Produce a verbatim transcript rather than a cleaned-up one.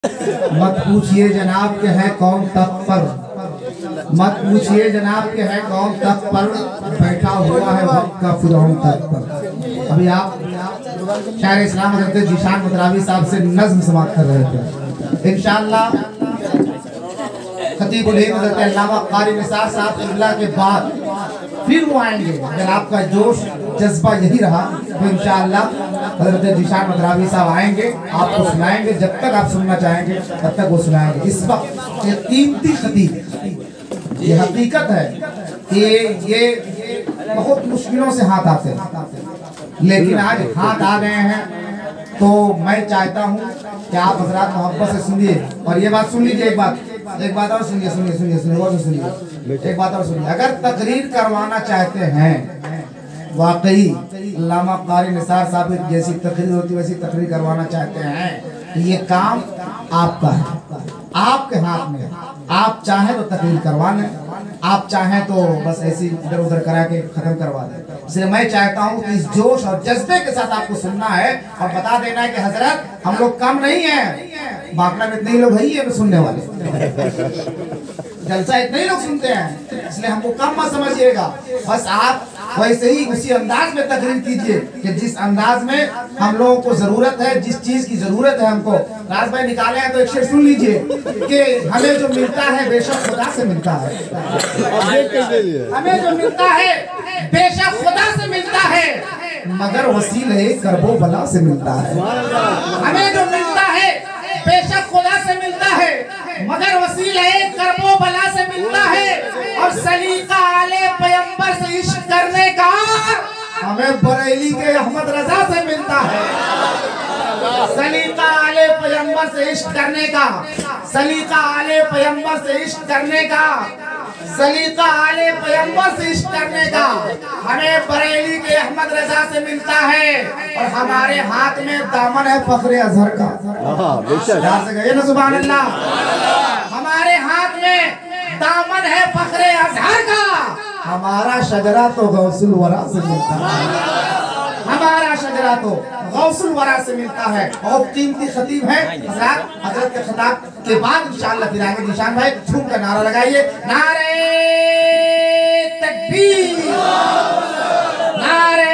मत पूछिए जनाब के हैं कौन तख्त पर, मत पूछिए जनाब के हैं कौन तख्त पर, बैठा हुआ है वक्त का फिरौन तख्त पर। अभी आप शायर इस्लाम हज़रत जीशान मदरावी साहब से नज़्म समाप्त कर रहे थे। इंशाअल्लाह खतीबुल हिंद हज़रत अल्लामा क़ारी निसार साहब क़िबला के बाद फिर वो आएंगे। अगर आपका जोश जज्बा यही रहा तो इंशाअल्लाह हज़रत जीशान मदरावी साहब आएंगे, आपको सुनाएंगे। जब तक आप सुनना चाहेंगे तब तक वो सुनाएंगे। इस वक्त ये कीमती खतीब, ये हकीकत है कि ये बहुत मुश्किलों से हाथ आते हैं, लेकिन आज हाथ आ गए हैं। तो मैं चाहता हूँ कि आप हज़रात मोहब्बत से सुनिए। और ये बात सुन लीजिए, एक बात एक बात और सुनिए सुनिए सुनिए सुनिए और सुनिए एक बात और सुनिए। अगर तकरीर करवाना चाहते हैं, वाकई अल्लामा क़ारी निसार साहब जैसी तकरीर होती वैसी तकरीर करवाना चाहते हैं, तो ये काम आपका है, आपके हाथ में है। आप चाहें तो तकरीर करवा लें, आप चाहें तो बस ऐसी इधर उधर करा के खत्म करवा दें। इसलिए मैं चाहता हूँ कि इस जोश और जज्बे के साथ आपको सुनना है और बता देना है कि हजरत हम लोग कम नहीं है, बाकला में इतने ही लोग है सुनने वाले, जलसा इतने ही लोग सुनते हैं, इसलिए हमको कम मत समझिएगा। बस आप वैसे ही उसी अंदाज में तकरीर कीजिए कि जिस अंदाज में हम लोगों को जरूरत है, जिस चीज की जरूरत है हमको। राज भाई निकाले हैं तो एक शेर सुन लीजिए कि हमें जो मिलता है बेशक खुदा से मिलता है, हमें जो मिलता है बेशक खुदा से मिलता है, मगर वसीले करबो बला से मिलता है। हमें जो मिलता है बेशक खुदा से मिलता है, मगर वसीले करबो बला से मिलता है। और सलीका आले पैगंबर से इश्क करने का हमें बरेली के अहमद रजा से मिलता है। सलीका आले पैगंबर से इश्क करने का, सलीका आले पैगंबर से इश्क करने का, सलीका आले पैगंबर से इश्क करने का हमें बरेली के अहमद रजा से मिलता है। और हमारे हाथ में दामन है फखरे अजहर का, से गए ना सुभान अल्लाह। हमारे हाथ में दामन है फखरे अजहर का, हमारा शजरा तो गौसुल वरा से मिलता है, हमारा शजरा तो गौसुल वरा से मिलता है। और कीमती खतीब है हजरत, हजरत के खिताब के बाद इंशाअल्लाह फिर आगे निशान भाई झूम कर नारा लगाइए, नारे तकबीर, नारे